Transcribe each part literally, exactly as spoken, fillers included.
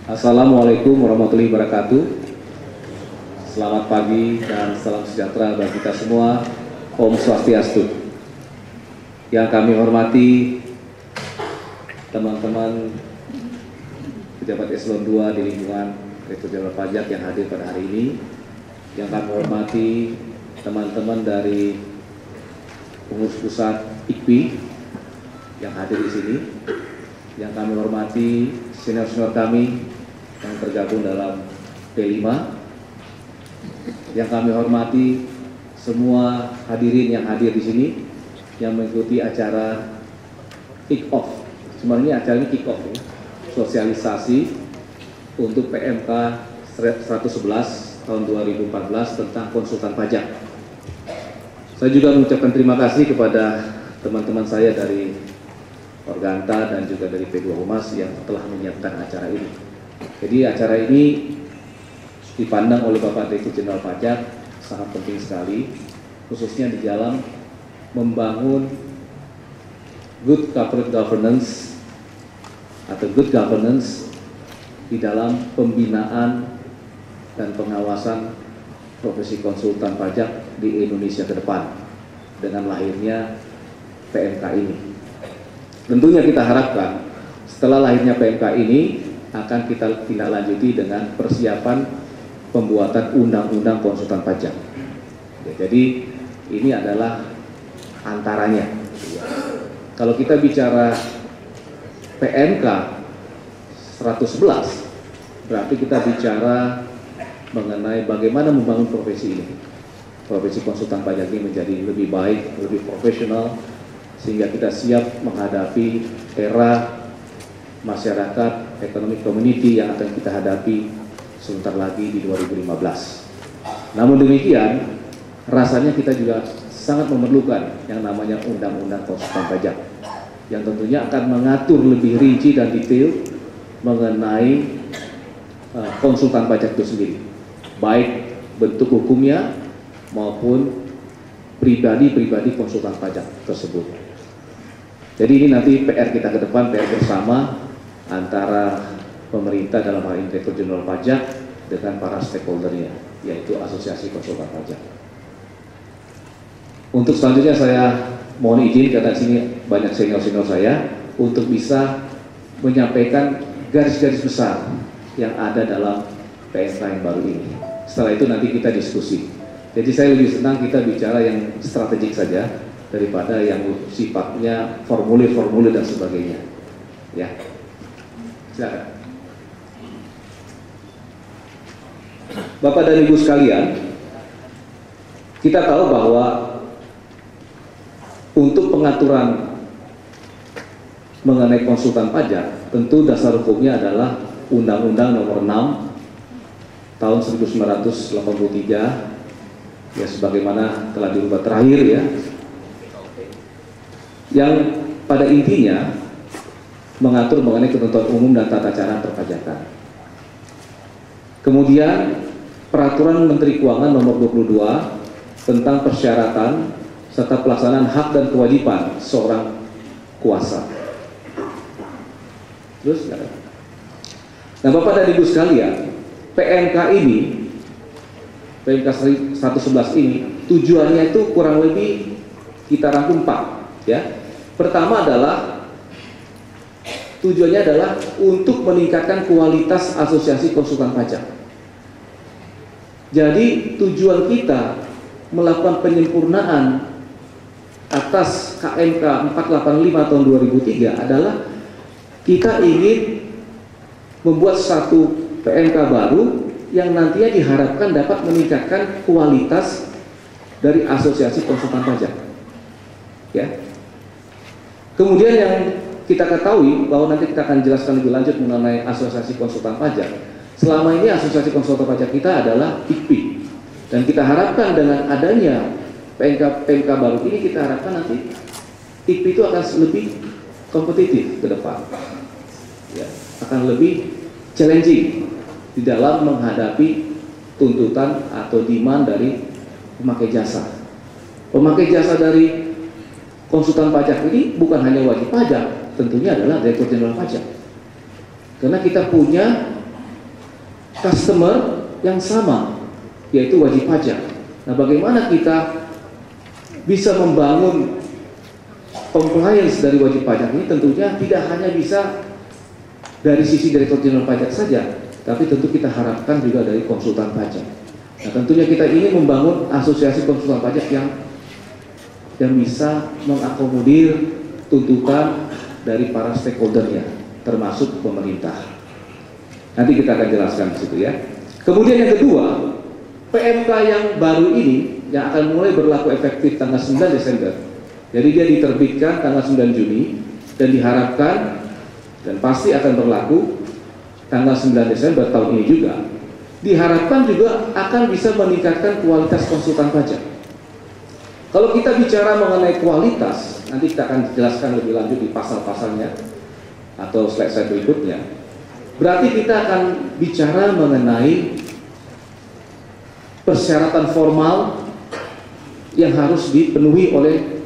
Assalamualaikum warahmatullahi wabarakatuh. Selamat pagi dan salam sejahtera bagi kita semua. Om Swastiastu. Yang kami hormati teman-teman pejabat eselon dua di lingkungan Direktur Jenderal Pajak yang hadir pada hari ini. Yang kami hormati teman-teman dari pengurus pusat I K P I yang hadir di sini. Yang kami hormati senior-senior kami yang tergabung dalam P lima, yang kami hormati semua hadirin yang hadir di sini yang mengikuti acara kick off. Sebenarnya acara ini kick off ya, sosialisasi untuk P M K seratus sebelas tahun dua ribu empat belas tentang konsultan pajak. Saya juga mengucapkan terima kasih kepada teman-teman saya dari Organta dan juga dari P dua Humas yang telah menyiapkan acara ini. Jadi acara ini dipandang oleh Bapak Direktur Jenderal Pajak sangat penting sekali, khususnya di dalam membangun good corporate governance atau good governance di dalam pembinaan dan pengawasan profesi konsultan pajak di Indonesia ke depan dengan lahirnya P M K ini. Tentunya kita harapkan setelah lahirnya P M K ini akan kita tindak lanjuti dengan persiapan pembuatan undang-undang konsultan pajak. Ya, jadi ini adalah antaranya. Kalau kita bicara P M K seratus sebelas, berarti kita bicara mengenai bagaimana membangun profesi ini. Profesi konsultan pajak ini menjadi lebih baik, lebih profesional, sehingga kita siap menghadapi era masyarakat, ekonomi community yang akan kita hadapi sebentar lagi di dua ribu lima belas. Namun demikian, rasanya kita juga sangat memerlukan yang namanya undang-undang konsultan pajak yang tentunya akan mengatur lebih rinci dan detail mengenai uh, konsultan pajak itu sendiri, baik bentuk hukumnya maupun pribadi-pribadi konsultan pajak tersebut. Jadi ini nanti P R kita ke depan, P R bersama antara pemerintah dalam hal ini Direktur Jenderal Pajak dengan para stakeholdernya, yaitu Asosiasi Konsultan Pajak. Untuk selanjutnya saya mohon izin karena sini banyak senior-senior saya untuk bisa menyampaikan garis-garis besar yang ada dalam P M K yang baru ini. Setelah itu nanti kita diskusi. Jadi saya lebih senang kita bicara yang strategik saja daripada yang sifatnya formulir-formulir dan sebagainya. Ya. Silakan. Bapak dan Ibu sekalian, kita tahu bahwa untuk pengaturan mengenai konsultan pajak, tentu dasar hukumnya adalah Undang-Undang Nomor enam tahun seribu sembilan ratus delapan puluh tiga, ya sebagaimana telah dirubah terakhir ya, yang pada intinya mengatur mengenai ketentuan umum dan tata cara perpajakan. Kemudian Peraturan Menteri Keuangan Nomor dua puluh dua tentang persyaratan serta pelaksanaan hak dan kewajiban seorang kuasa. Terus, nah Bapak dan Ibu sekalian, P M K ini, P M K seratus sebelas ini tujuannya itu kurang lebih kita rangkum empat, ya. Pertama adalah tujuannya adalah untuk meningkatkan kualitas asosiasi konsultan pajak. Jadi tujuan kita melakukan penyempurnaan atas K M K empat ratus delapan puluh lima tahun dua ribu tiga adalah kita ingin membuat satu P M K baru yang nantinya diharapkan dapat meningkatkan kualitas dari asosiasi konsultan pajak. Ya. Kemudian yang kita ketahui bahwa nanti kita akan jelaskan lebih lanjut mengenai asosiasi konsultan pajak. Selama ini asosiasi konsultan pajak kita adalah I K P I, dan kita harapkan dengan adanya P M K P M K baru ini kita harapkan nanti I K P I itu akan lebih kompetitif ke depan, ya, akan lebih challenging di dalam menghadapi tuntutan atau demand dari pemakai jasa. Pemakai jasa dari konsultan pajak ini bukan hanya wajib pajak, tentunya adalah Direktur Jenderal Pajak. Karena kita punya customer yang sama, yaitu wajib pajak. Nah, bagaimana kita bisa membangun compliance dari wajib pajak ini? Tentunya tidak hanya bisa dari sisi Direktur Jenderal Pajak saja, tapi tentu kita harapkan juga dari konsultan pajak. Nah, tentunya kita ingin membangun asosiasi konsultan pajak yang yang bisa mengakomodir tuntutan dari para stakeholdernya, termasuk pemerintah. Nanti kita akan jelaskan di situ ya. Kemudian yang kedua, P M K yang baru ini yang akan mulai berlaku efektif tanggal sembilan Desember. Jadi dia diterbitkan tanggal sembilan Juni dan diharapkan dan pasti akan berlaku tanggal sembilan Desember tahun ini juga. Diharapkan juga akan bisa meningkatkan kualitas konsultan pajak. Kalau kita bicara mengenai kualitas, nanti kita akan jelaskan lebih lanjut di pasal-pasalnya atau slide-slide berikutnya. Berarti kita akan bicara mengenai persyaratan formal yang harus dipenuhi oleh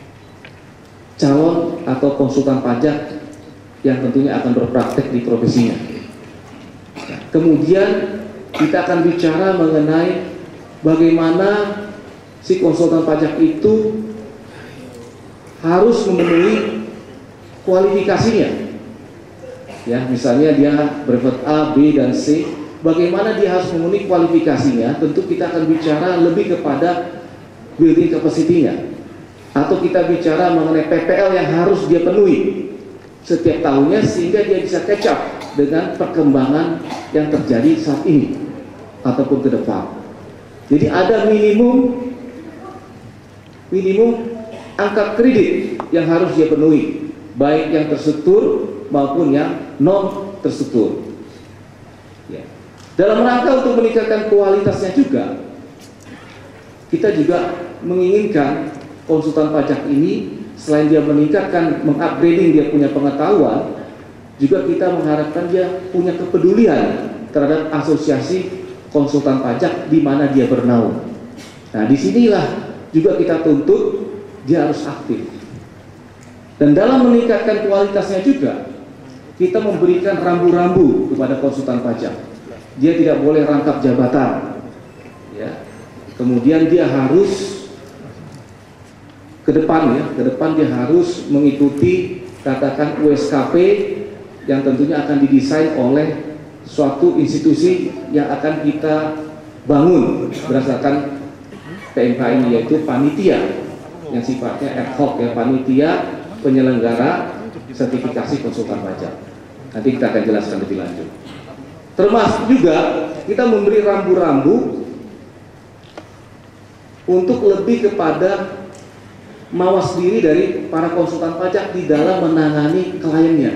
calon atau konsultan pajak yang tentunya akan berpraktek di profesinya. Kemudian kita akan bicara mengenai bagaimana si konsultan pajak itu harus memenuhi kualifikasinya. Ya, misalnya dia brevet A, B, dan C, bagaimana dia harus memenuhi kualifikasinya? Tentu kita akan bicara lebih kepada building capacity-nya, atau kita bicara mengenai P P L yang harus dia penuhi setiap tahunnya sehingga dia bisa catch up dengan perkembangan yang terjadi saat ini ataupun ke depan. Jadi ada minimum minimum angka kredit yang harus dia penuhi, baik yang terstruktur maupun yang non terstruktur. Ya. Dalam rangka untuk meningkatkan kualitasnya juga, kita juga menginginkan konsultan pajak ini selain dia meningkatkan, mengupgrading dia punya pengetahuan, juga kita mengharapkan dia punya kepedulian terhadap asosiasi konsultan pajak di mana dia bernaung. Nah, disinilah juga kita tuntut dia harus aktif. Dan dalam meningkatkan kualitasnya juga, kita memberikan rambu-rambu kepada konsultan pajak. Dia tidak boleh rangkap jabatan, ya. Kemudian dia harus ke depan ya, ke depan dia harus mengikuti katakan U S K P yang tentunya akan didesain oleh suatu institusi yang akan kita bangun berdasarkan P M K ini, yaitu panitia yang sifatnya ad hoc ya, panitia penyelenggara sertifikasi konsultan pajak. Nanti kita akan jelaskan lebih lanjut. Termasuk juga kita memberi rambu-rambu untuk lebih kepada mawas diri dari para konsultan pajak di dalam menangani kliennya.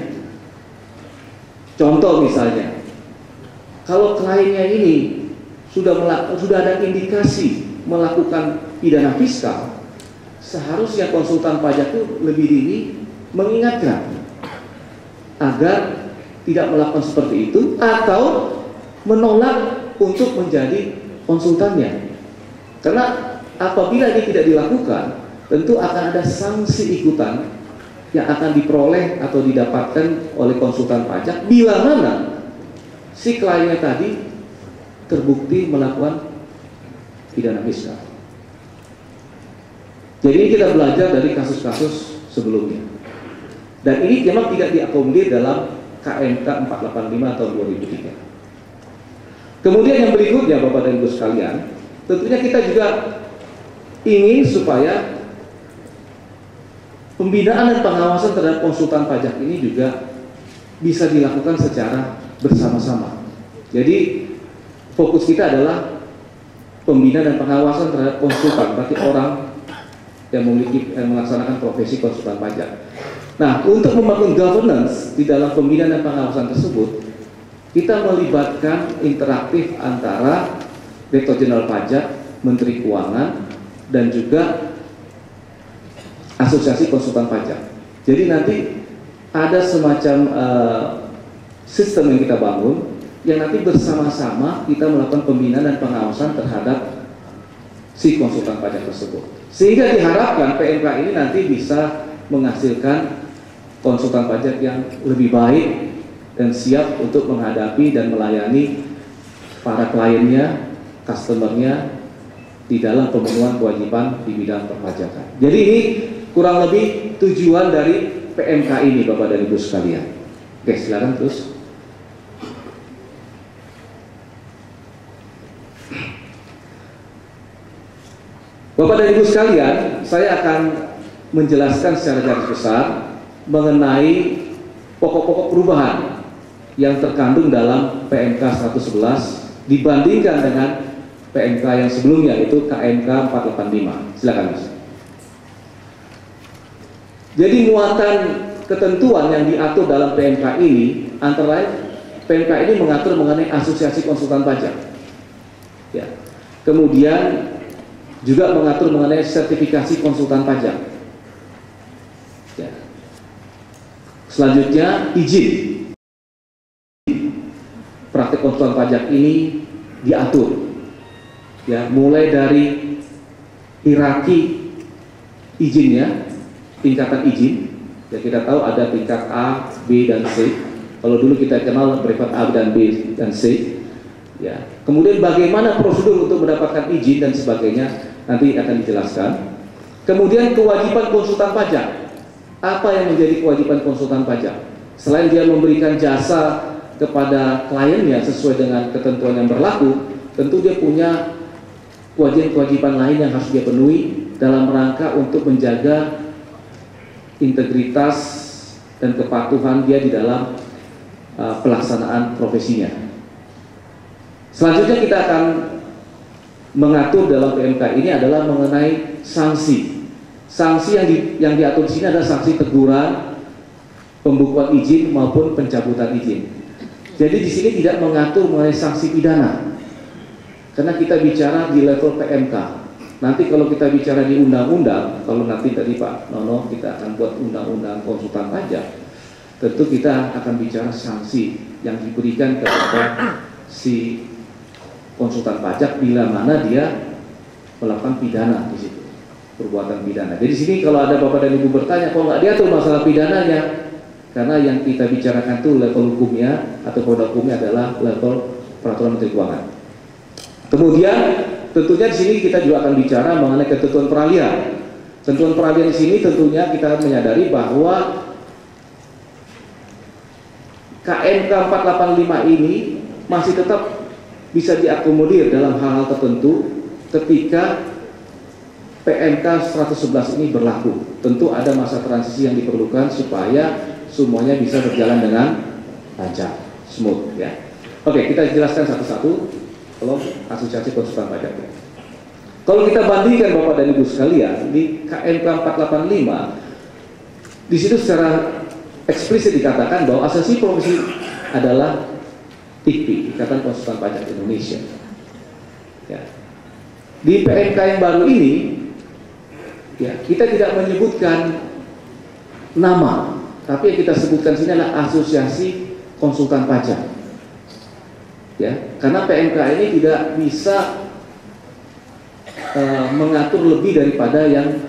Contoh misalnya, kalau kliennya ini sudah sudah ada indikasi melakukan pidana fiskal, seharusnya konsultan pajak itu lebih dini mengingatkan agar tidak melakukan seperti itu atau menolak untuk menjadi konsultannya. Karena apabila ini tidak dilakukan, tentu akan ada sanksi ikutan yang akan diperoleh atau didapatkan oleh konsultan pajak bila mana si kliennya tadi terbukti melakukan pidana fiskal. Jadi kita belajar dari kasus-kasus sebelumnya. Dan ini memang tidak diakomodir dalam K M K empat delapan lima tahun dua ribu tiga. Kemudian yang berikutnya Bapak dan Ibu sekalian, tentunya kita juga ingin supaya pembinaan dan pengawasan terhadap konsultan pajak ini juga bisa dilakukan secara bersama-sama. Jadi fokus kita adalah pembinaan dan pengawasan terhadap konsultan, berarti orang yang memiliki yang melaksanakan profesi konsultan pajak. Nah, untuk membangun governance di dalam pembinaan dan pengawasan tersebut, kita melibatkan interaktif antara Direktur Jenderal Pajak, Menteri Keuangan, dan juga Asosiasi Konsultan Pajak. Jadi nanti ada semacam uh, sistem yang kita bangun, yang nanti bersama-sama kita melakukan pembinaan dan pengawasan terhadap si konsultan pajak tersebut. Sehingga diharapkan P M K ini nanti bisa menghasilkan konsultan pajak yang lebih baik dan siap untuk menghadapi dan melayani para kliennya, customernya di dalam pemenuhan kewajiban di bidang perpajakan. Jadi ini kurang lebih tujuan dari P M K ini, Bapak dan Ibu sekalian. Oke, silakan terus. Bapak dan Ibu sekalian, saya akan menjelaskan secara garis besar mengenai pokok-pokok perubahan yang terkandung dalam P M K seratus sebelas dibandingkan dengan P M K yang sebelumnya, yaitu K M K empat delapan lima. Silakan, Mas. Jadi muatan ketentuan yang diatur dalam P M K ini, antara lain P M K ini mengatur mengenai asosiasi konsultan pajak. Ya. Kemudian juga mengatur mengenai sertifikasi konsultan pajak. Ya. Selanjutnya izin praktik konsultan pajak ini diatur. Ya, mulai dari hierarki izinnya, tingkatan izin. Ya, kita tahu ada tingkat A, B, dan C. Kalau dulu kita kenal privat A dan B dan C. Ya. Kemudian bagaimana prosedur untuk mendapatkan izin dan sebagainya nanti akan dijelaskan. Kemudian kewajiban konsultan pajak. Apa yang menjadi kewajiban konsultan pajak? Selain dia memberikan jasa kepada kliennya sesuai dengan ketentuan yang berlaku, tentu dia punya kewajiban-kewajiban lain yang harus dia penuhi dalam rangka untuk menjaga integritas dan kepatuhan dia di dalam uh, pelaksanaan profesinya. Selanjutnya kita akan mengatur dalam P M K ini adalah mengenai sanksi. Sanksi yang di, yang diatur di sini adalah sanksi teguran, pembukuan izin maupun pencabutan izin. Jadi di sini tidak mengatur mengenai sanksi pidana, karena kita bicara di level P M K. Nanti kalau kita bicara di undang-undang, kalau nanti tadi Pak Nono kita akan buat undang-undang konsultan pajak, tentu kita akan bicara sanksi yang diberikan kepada si konsultan pajak bila mana dia melakukan pidana di situ, perbuatan pidana. Jadi di sini kalau ada Bapak dan Ibu bertanya, kok nggak diatur masalah pidananya? Karena yang kita bicarakan itu level hukumnya atau produk hukumnya adalah level peraturan Menteri Keuangan. Kemudian tentunya di sini kita juga akan bicara mengenai ketentuan peralihan. Ketentuan peralihan di sini tentunya kita menyadari bahwa K M K empat delapan lima ini masih tetap bisa diakomodir dalam hal-hal tertentu ketika P M K seratus sebelas ini berlaku. Tentu ada masa transisi yang diperlukan supaya semuanya bisa berjalan dengan lancar, smooth ya. Oke, kita jelaskan satu-satu kalau asosiasi konsultan pajak. Kalau kita bandingkan Bapak dan Ibu sekalian di K M K empat delapan lima, di situ secara eksplisit dikatakan bahwa asosiasi profesi adalah I K P I, Ikatan Konsultan Pajak Indonesia. Ya. Di P M K yang baru ini, ya kita tidak menyebutkan nama, tapi yang kita sebutkan sini adalah asosiasi konsultan pajak. Ya, karena P M K ini tidak bisa uh, mengatur lebih daripada yang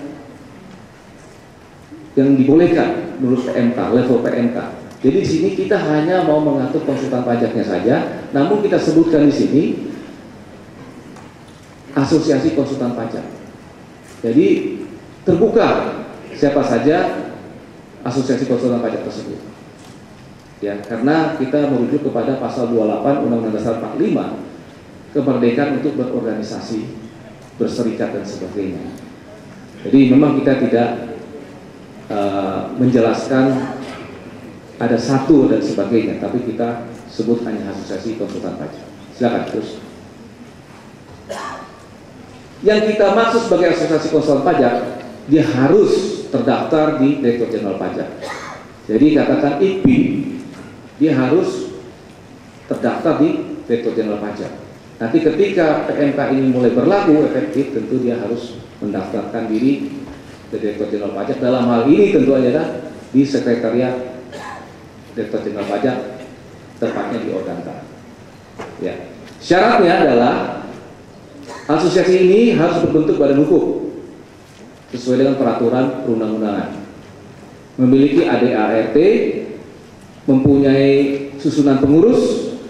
yang dibolehkan menurut P M K, level P M K. Jadi di sini kita hanya mau mengatur konsultan pajaknya saja, namun kita sebutkan di sini asosiasi konsultan pajak. Jadi terbuka siapa saja asosiasi konsultan pajak tersebut. Ya, karena kita merujuk kepada pasal dua puluh delapan Undang-Undang Dasar empat puluh lima, kemerdekaan untuk berorganisasi, berserikat dan sebagainya. Jadi memang kita tidak uh, menjelaskan ada satu dan sebagainya, tapi kita sebut hanya asosiasi konsultan pajak. Silakan terus. Yang kita maksud sebagai asosiasi konsultan pajak, dia harus terdaftar di Direktorat Jenderal Pajak. Jadi katakan I K P I, dia harus terdaftar di Direktorat Jenderal Pajak. Nanti ketika P M K ini mulai berlaku efektif, tentu dia harus mendaftarkan diri di Direktorat Jenderal Pajak. Dalam hal ini tentu adalah di Sekretariat Direktorat Jenderal Pajak, tepatnya di Organta. Ya. Syaratnya adalah asosiasi ini harus berbentuk badan hukum sesuai dengan peraturan perundang-undangan, memiliki A D A R T, mempunyai susunan pengurus,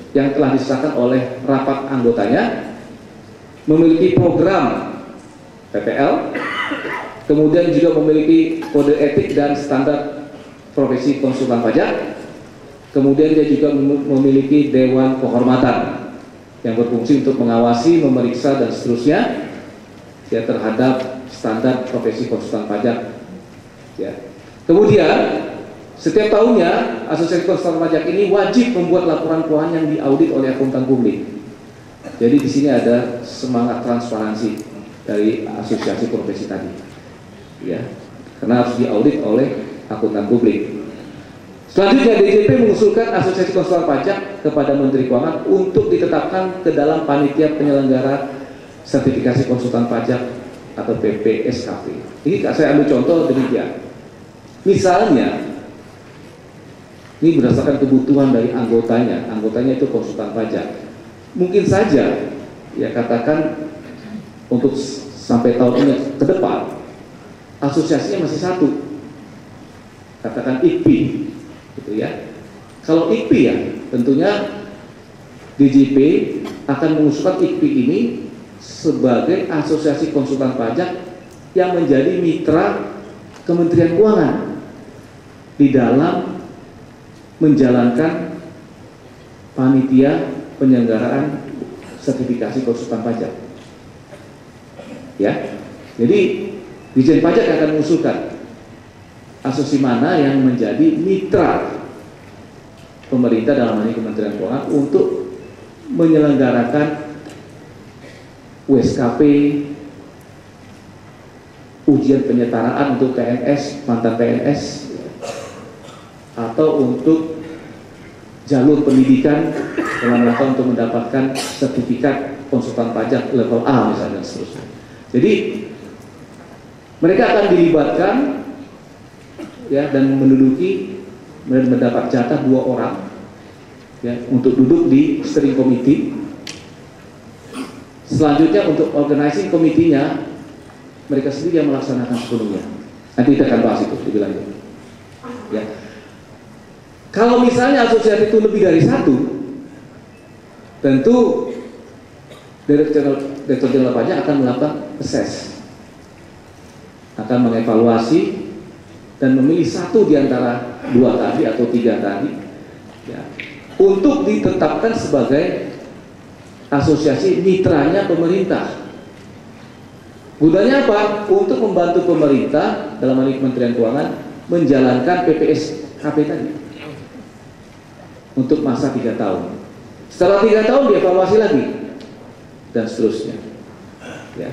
yang telah disahkan oleh rapat anggotanya, memiliki program P P L, kemudian juga memiliki kode etik dan standar profesi konsultan pajak, kemudian dia juga memiliki dewan kehormatan yang berfungsi untuk mengawasi, memeriksa dan seterusnya ya terhadap standar profesi konsultan pajak. Ya. Kemudian setiap tahunnya Asosiasi Konsultan Pajak ini wajib membuat laporan keuangan yang diaudit oleh akuntan publik. Jadi di sini ada semangat transparansi dari asosiasi profesi tadi, ya, karena harus diaudit oleh akuntan publik. Selanjutnya D J P mengusulkan Asosiasi Konsultan Pajak kepada Menteri Keuangan untuk ditetapkan ke dalam panitia penyelenggara sertifikasi konsultan pajak atau P P S K P. Ini saya ambil contoh demikian. Misalnya, ini berdasarkan kebutuhan dari anggotanya, anggotanya itu konsultan pajak. Mungkin saja, ya katakan untuk sampai tahun ini ke depan, asosiasinya masih satu, katakan I P I, gitu ya. Kalau I P I ya, tentunya D J P akan mengusulkan I P I ini sebagai asosiasi konsultan pajak yang menjadi mitra Kementerian Keuangan di dalam menjalankan panitia penyelenggaraan sertifikasi konsultan pajak. Ya, jadi Dijen Pajak akan mengusulkan asosiasi mana yang menjadi mitra pemerintah dalam hal ini Kementerian Keuangan untuk menyelenggarakan U S K P, ujian penyetaraan untuk P N S, mantan P N S, atau untuk jalur pendidikan dalam rangka untuk mendapatkan sertifikat konsultan pajak level A misalnya dan seterusnya. Jadi mereka akan dilibatkan ya dan menduduki dan mendapat jatah dua orang ya untuk duduk di steering committee. Selanjutnya untuk organizing komitinya mereka sendiri yang melaksanakan sepenuhnya. Nanti kita akan bahas itu lebih lanjut. Ya. Kalau misalnya asosiasi itu lebih dari satu, tentu Direktur Jenderal Pajak akan melakukan assess, akan mengevaluasi dan memilih satu di antara dua tadi atau tiga tadi, ya, untuk ditetapkan sebagai asosiasi mitranya pemerintah. Gunanya apa? Untuk membantu pemerintah dalam hal ini Kementerian Keuangan menjalankan P P S K P tadi untuk masa tiga tahun. Setelah tiga tahun dievaluasi lagi dan seterusnya. Ya.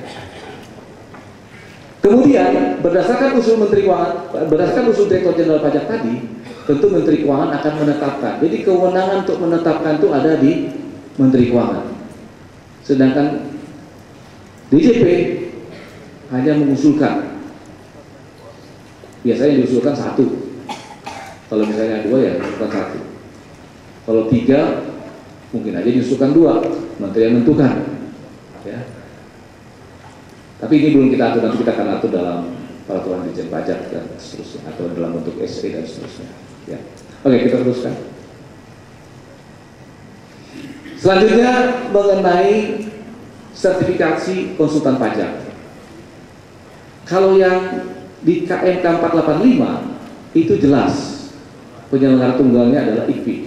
Kemudian berdasarkan usul Menteri Keuangan, berdasarkan usul Direktur Jenderal Pajak tadi, tentu Menteri Keuangan akan menetapkan. Jadi kewenangan untuk menetapkan itu ada di Menteri Keuangan. Sedangkan D J P hanya mengusulkan. Biasanya diusulkan satu. Kalau misalnya dua ya diusulkan satu. Kalau tiga mungkin aja diusulkan dua. Menteri yang menentukan. Ya. Tapi ini belum kita atur, nanti kita akan atur dalam peraturan Dijen Pajak dan seterusnya atau dalam bentuk S E dan seterusnya. Ya. Oke, kita teruskan. Selanjutnya mengenai sertifikasi konsultan pajak. Kalau yang di K M K empat delapan lima itu jelas penyelenggara tunggalnya adalah I P I.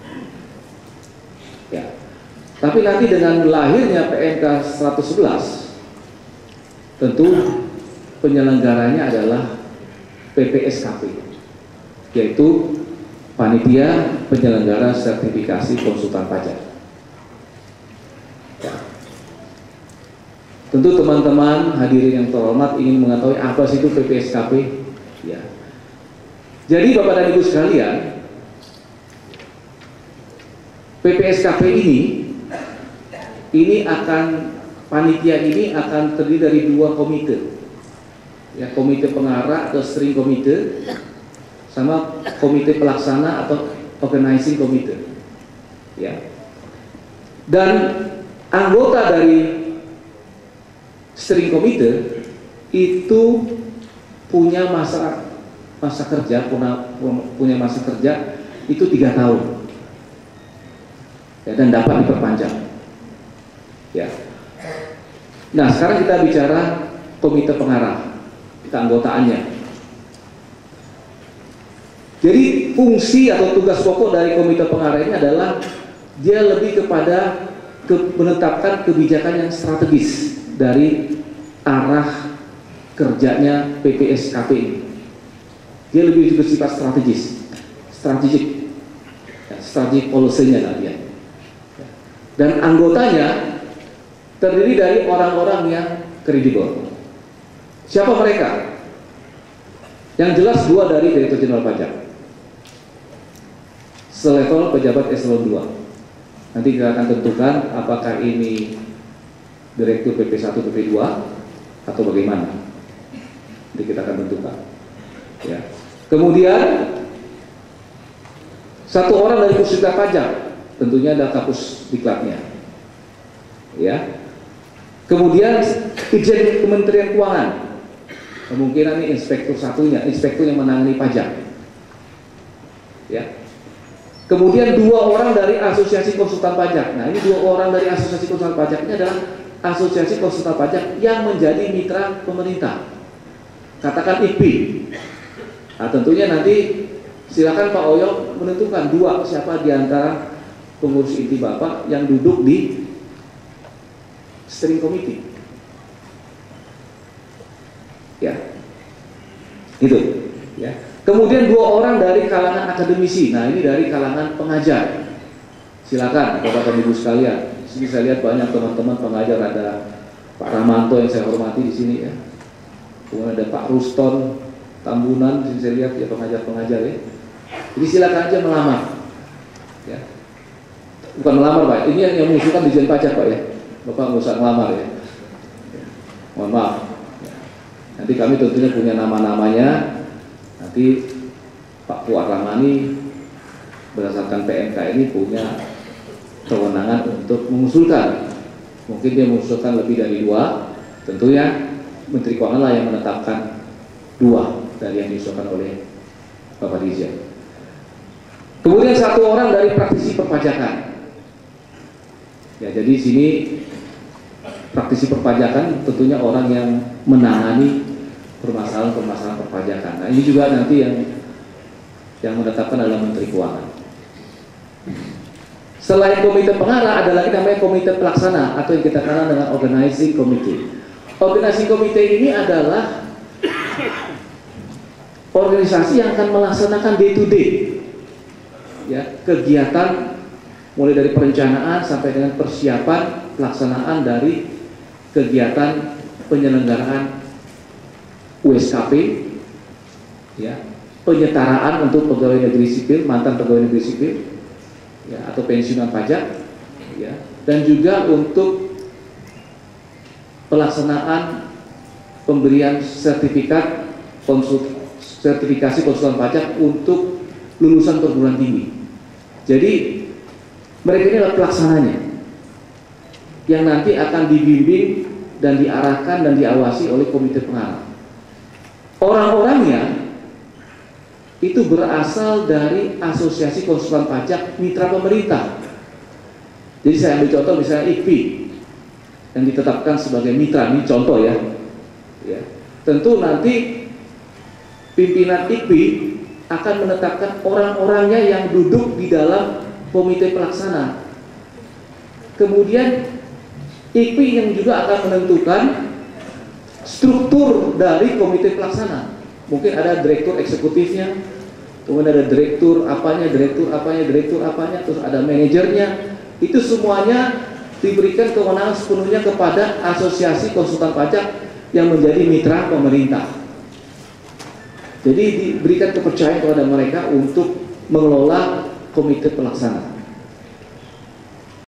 Ya. Tapi nanti dengan lahirnya P M K seratus sebelas tentu penyelenggaranya adalah P P S K P, yaitu Panitia Penyelenggara Sertifikasi Konsultan Pajak. Ya. Tentu teman-teman hadirin yang terhormat ingin mengetahui apa sih itu P P S K P. Ya. Jadi Bapak dan Ibu sekalian, P P S K P ini ini akan panitia ini akan terdiri dari dua komite, ya, komite pengarah atau steering komite, sama komite pelaksana atau organizing komite, ya. Dan anggota dari steering komite itu punya masa masa kerja, punya, punya masa kerja itu tiga tahun. ya, dan dapat diperpanjang. Ya. Nah, sekarang kita bicara komite pengarah, keanggotaannya. Jadi fungsi atau tugas pokok dari komite pengarah ini adalah dia lebih kepada ke, menetapkan kebijakan yang strategis dari arah kerjanya P P S K P ini. Dia lebih bersifat strategis, strategik, ya, strategic policy-nya nanti ya. Dan anggotanya terdiri dari orang-orang yang kredibel. Siapa mereka? Yang jelas dua dari Direktur Jenderal Pajak, selevel pejabat eselon dua. Nanti kita akan tentukan apakah ini Direktur P P satu P P dua atau bagaimana. Nanti kita akan tentukan. Ya. Kemudian satu orang dari Pusdiklat Pajak, tentunya ada Kapus Diklatnya. Ya. Kemudian Dirjen Kementerian Keuangan, kemungkinan ini inspektur satunya, inspektur yang menangani pajak. Ya. Kemudian dua orang dari Asosiasi Konsultan Pajak. Nah, ini dua orang dari Asosiasi Konsultan Pajak ini adalah Asosiasi Konsultan Pajak yang menjadi mitra pemerintah. Katakan I P I. Nah, tentunya nanti silakan Pak Oyo menentukan dua siapa di antara pengurus inti Bapak yang duduk di steering committee. Ya. Itu, ya. Kemudian dua orang dari kalangan akademisi. Nah, ini dari kalangan pengajar. Silakan Bapak dan Ibu sekalian. Di sini saya lihat banyak teman-teman pengajar, ada Pak Ramanto yang saya hormati di sini ya. Kemudian ada Pak Ruston Tambunan, di sini saya lihat ya pengajar-pengajar ya. Jadi silakan aja melamar. Ya. Bukan melamar Pak, ini yang, yang mengusulkan Dirjen Pajak Pak ya. Bapak nggak usah melamar ya. Ya. Mohon maaf. Ya. Nanti kami tentunya punya nama-namanya. Nanti Pak Fuad Rahmani berdasarkan P M K ini punya kewenangan untuk mengusulkan. Mungkin dia mengusulkan lebih dari dua. Tentunya Menteri Keuangan lah yang menetapkan dua dari yang diusulkan oleh Bapak Dirjen. Kemudian satu orang dari praktisi perpajakan. Ya, jadi di sini praktisi perpajakan tentunya orang yang menangani permasalahan-permasalahan perpajakan. Nah, ini juga nanti yang yang menetapkan adalah Menteri Keuangan. Selain komite pengarah, ada lagi namanya komite pelaksana atau yang kita kenal dengan organizing committee. Organizing committee ini adalah organisasi yang akan melaksanakan day to day ya, kegiatan mulai dari perencanaan sampai dengan persiapan pelaksanaan dari kegiatan penyelenggaraan U S K P ya, penyetaraan untuk pegawai negeri sipil, mantan pegawai negeri sipil ya, atau pensiunan pajak ya, dan juga untuk pelaksanaan pemberian sertifikat konsul, sertifikasi konsultan pajak untuk lulusan perguruan tinggi. Jadi mereka ini adalah pelaksananya yang nanti akan dibimbing dan diarahkan dan diawasi oleh komite pengarah. Orang-orangnya itu berasal dari Asosiasi Konsultan Pajak Mitra Pemerintah. Jadi saya ambil contoh misalnya I P I yang ditetapkan sebagai mitra, ini contoh ya. Ya. Tentu nanti pimpinan I P I akan menetapkan orang-orangnya yang duduk di dalam komite pelaksana. Kemudian I P I yang juga akan menentukan struktur dari komite pelaksana. Mungkin ada direktur eksekutifnya, kemudian ada direktur apanya, direktur apanya, direktur apanya, terus ada manajernya. Itu semuanya diberikan kewenangan sepenuhnya kepada Asosiasi Konsultan Pajak yang menjadi mitra pemerintah. Jadi diberikan kepercayaan kepada mereka untuk mengelola komite pelaksana.